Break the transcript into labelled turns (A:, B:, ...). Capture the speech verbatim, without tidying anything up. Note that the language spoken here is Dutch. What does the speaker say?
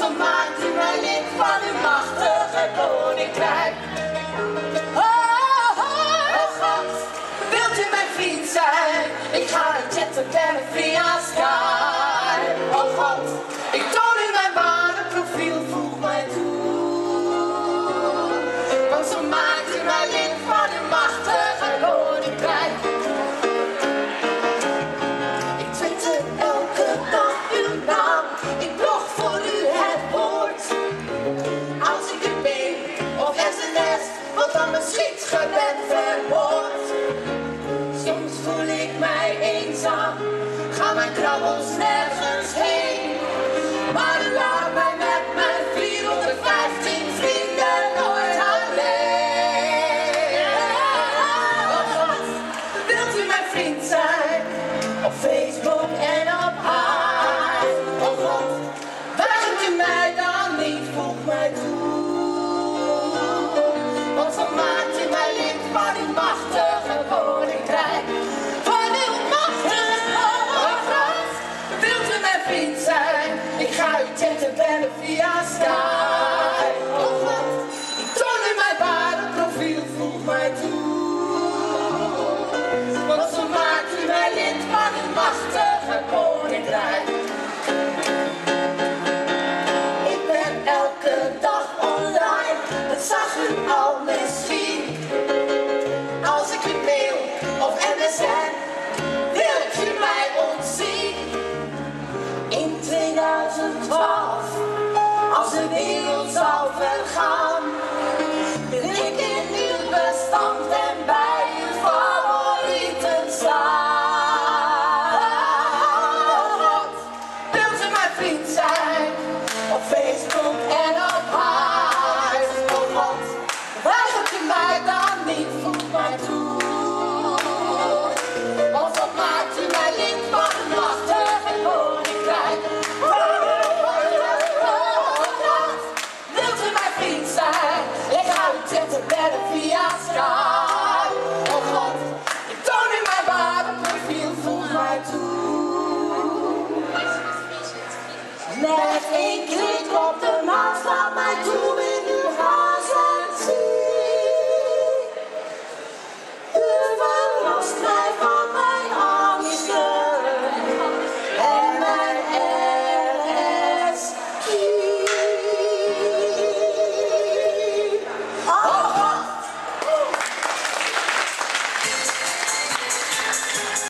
A: zo maakt u mij lid van uw machtige koninkrijk. Oh, oh, oh God, wilt u mijn vriend zijn? Ik ga u chatten bellen via Skype. Oh God, ik toon u mijn ware profiel, voeg mij toe. Want zo maakt u mij lid van uw machtige koninkrijk. Ik twitter elke dag uw naam, ik blog voor u het woord. Als ik u ping of sms, wat dan mijn schietgebed verhoort. Soms voel ik mij eenzaam, gaan mijn krabbels nergens heen. Maar u laat mij met mijn vierhonderdvijftien vrienden nooit alleen. Oh God, wilt u mijn vriend zijn? Op Facebook en op Hive. Oh God, weigert u mij dan niet, voeg mij toe. Want zo maakt u mij lid van uw machtige koninkrijk. Van uw machtige koninkrijk. Wilt u mijn vriend zijn? Ik ga u chatten bellen via Skype.